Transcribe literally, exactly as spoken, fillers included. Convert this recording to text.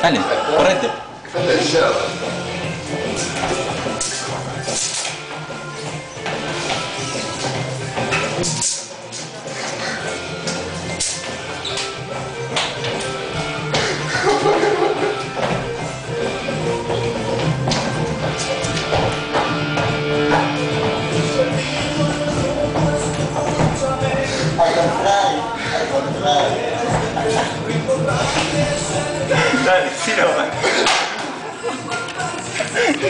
Dale, correte. Falta el yerba. Al contrario, al contrario. Dale, sí, no,